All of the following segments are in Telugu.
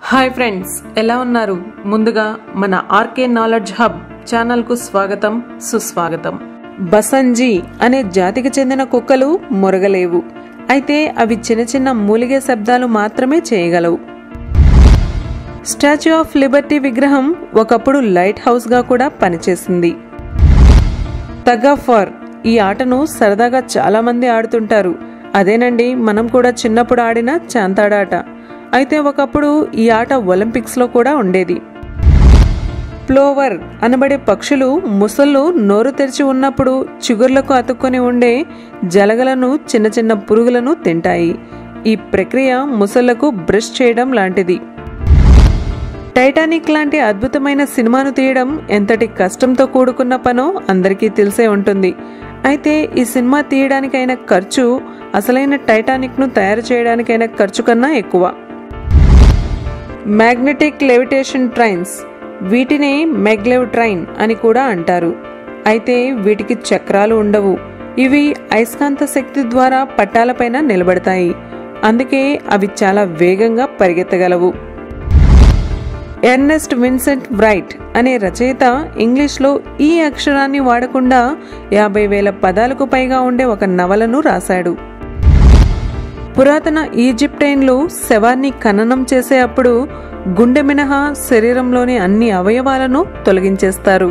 హాయ్ ఫ్రెండ్స్, ఎలా ఉన్నారు? ముందుగా మన ఆర్కే నాలెడ్జ్ హబ్ ఛానల్ కు స్వాగతం, సుస్వాగతం. బసంజీ అనే జాతికి చెందిన కుక్కలు మొరగలేవు. అయితే అవి చిన్న చిన్న మూలిగే శబ్దాలు మాత్రమే చేయగలవు. స్టాచ్యూ ఆఫ్ లిబర్టీ విగ్రహం ఒకప్పుడు లైట్ హౌస్ గా కూడా పనిచేసింది. టగ్ ఆఫ్ వార్ ఈ ఆటను సరదాగా చాలా మంది ఆడుతుంటారు. అదేనండి, మనం కూడా చిన్నప్పుడు ఆడిన చాంతాడాట. అయితే ఒకప్పుడు ఈ ఆట ఒలింపిక్స్ లో కూడా ఉండేది. ప్లోవర్ అనబడే పక్షులు ముసళ్ళు నోరు తెరిచి ఉన్నప్పుడు చిగుర్లకు అతుక్కొని ఉండే జలగలను, చిన్న చిన్న పురుగులను తింటాయి. ఈ ప్రక్రియ ముసళ్లకు బ్రష్ చేయడం లాంటిది. టైటానిక్ లాంటి అద్భుతమైన సినిమాను తీయడం ఎంతటి కష్టంతో కూడుకున్న పనో అందరికీ తెలిసే ఉంటుంది. అయితే ఈ సినిమా తీయడానికైన ఖర్చు అసలైన టైటానిక్ ను తయారు చేయడానికైన ఖర్చు కన్నా ఎక్కువ. మ్యాగ్నెటిక్ లెవిటేషన్ ట్రైన్స్, వీటిని మెగ్లెవ్ ట్రైన్ అని కూడా అంటారు. అయితే వీటికి చక్రాలు ఉండవు. ఇవి అయస్కాంత శక్తి ద్వారా పట్టాలపైన నిలబడతాయి. అందుకే అవి చాలా వేగంగా పరిగెత్తగలవు. ఎర్నెస్ట్ విన్సెంట్ బ్రైట్ అనే రచయిత ఇంగ్లీష్లో ఈ అక్షరాన్ని వాడకుండా 50,000 పదాలకు పైగా ఉండే ఒక నవలను రాశాడు. పురాతన ఈజిప్టైన్లు శవాన్ని ఖననం చేసే అప్పుడు గుండె మినహా శరీరంలోని అన్ని అవయవాలను తొలగించేస్తారు.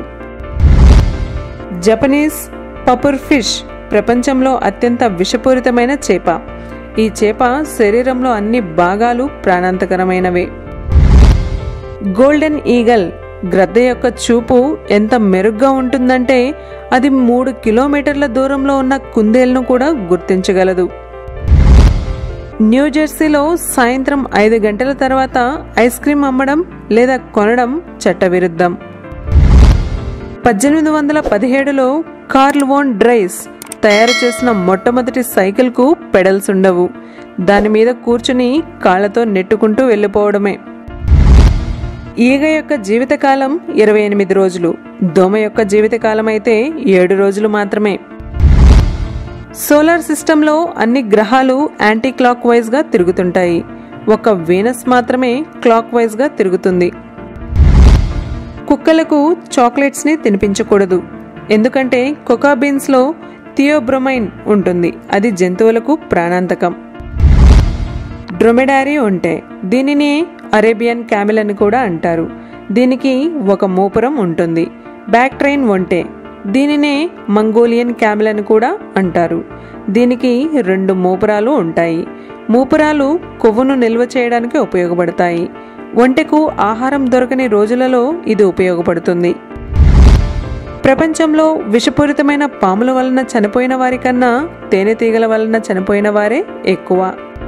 జపనీస్ పపుర్ ఫిష్ ప్రపంచంలో అత్యంత విషపూరితమైన చేప. ఈ చేప శరీరంలో అన్ని భాగాలు ప్రాణాంతకరమైనవే. గోల్డెన్ ఈగల్ గ్రద్ద యొక్క చూపు ఎంత మెరుగ్గా ఉంటుందంటే అది 3 కిలోమీటర్ల దూరంలో ఉన్న కుందేలును కూడా గుర్తించగలదు. న్యూజెర్సీలో సాయంత్రం 5 గంటల తర్వాత ఐస్ క్రీం అమ్మడం లేదా కొనడం చట్టవిరుద్ధం. 1817లో కార్ల్ వోన్ డ్రైస్ తయారు చేసిన మొట్టమొదటి సైకిల్ కు పెడల్స్ ఉండవు. దాని మీద కూర్చుని కాళ్లతో నెట్టుకుంటూ వెళ్లిపోవడమే. ఈగ యొక్క జీవితకాలం 28 రోజులు, దోమ యొక్క జీవితకాలం అయితే 7 రోజులు మాత్రమే. సోలార్ సిస్టంలో అన్ని గ్రహాలు యాంటీ క్లాక్ వైజ్ గా తిరుగుతుంటాయి. ఒక వీనస్ మాత్రమే క్లాక్ వైజ్ గా తిరుగుతుంది. కుక్కలకు చాక్లెట్స్ ని తినిపించకూడదు. ఎందుకంటే కోకా బీన్స్ లో థియోబ్రోమైన్ ఉంటుంది. అది జంతువులకు ప్రాణాంతకం. డ్రోమెడారీ ఒంటె, దీనిని అరేబియన్ క్యామెల్ అని కూడా అంటారు. దీనికి ఒక మూపురం ఉంటుంది. బ్యాక్ట్రైన్ ఒంటె, దీనినే మంగోలియన్ క్యామెల్ అని కూడా అంటారు. దీనికి 2 మూపురాలు ఉంటాయి. మూపురాలు కొవ్వును నిల్వ చేయడానికి ఉపయోగపడతాయి. ఒంటెకు ఆహారం దొరకని రోజులలో ఇది ఉపయోగపడుతుంది. ప్రపంచంలో విషపూరితమైన పాముల వలన చనిపోయిన వారి కన్నా తేనెటీగల వలన చనిపోయిన వారే ఎక్కువ.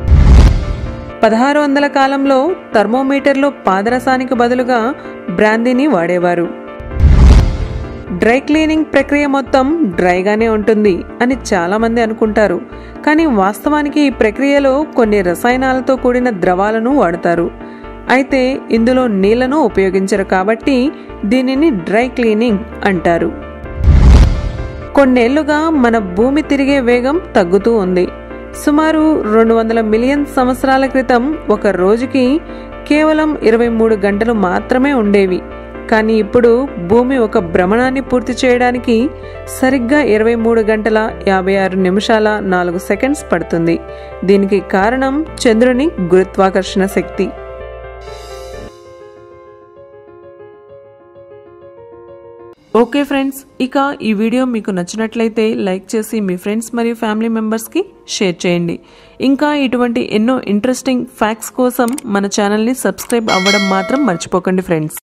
1600 కాలంలో థర్మోమీటర్లో పాదరసానికి బదులుగా బ్రాందీని వాడేవారు. డ్రై క్లీనింగ్ ప్రక్రియ మొత్తం డ్రైగానే ఉంటుంది అని చాలా మంది అనుకుంటారు. కానీ వాస్తవానికి ఈ ప్రక్రియలో కొన్ని రసాయనాలతో కూడిన ద్రవాలను వాడతారు. అయితే ఇందులో నీళ్లను ఉపయోగించరు కాబట్టి దీనిని డ్రై క్లీనింగ్ అంటారు. కొన్నేళ్లుగా మన భూమి తిరిగే వేగం తగ్గుతూ ఉంది. సుమారు 200 మిలియన్ సంవత్సరాల క్రితం ఒక రోజుకి కేవలం 23 గంటలు మాత్రమే ఉండేవి. కానీ ఇప్పుడు భూమి ఒక భ్రమణాన్ని పూర్తి చేయడానికి సరిగ్గా 23 గంటల 56 నిమిషాల 4 సెకండ్స్ పడుతుంది. దీనికి కారణం చంద్రుని గురుత్వాకర్షణ శక్తి. ఓకే ఫ్రెండ్స్, ఇక ఈ వీడియో మీకు నచ్చినట్లయితే లైక్ చేసి మీ ఫ్రెండ్స్ మరియు ఫ్యామిలీ మెంబర్స్ కి షేర్ చేయండి. ఇంకా ఇటువంటి ఎన్నో ఇంట్రెస్టింగ్ ఫ్యాక్ట్స్ కోసం మన ఛానల్ ని సబ్స్క్రైబ్ అవ్వడం మాత్రం మర్చిపోకండి ఫ్రెండ్స్.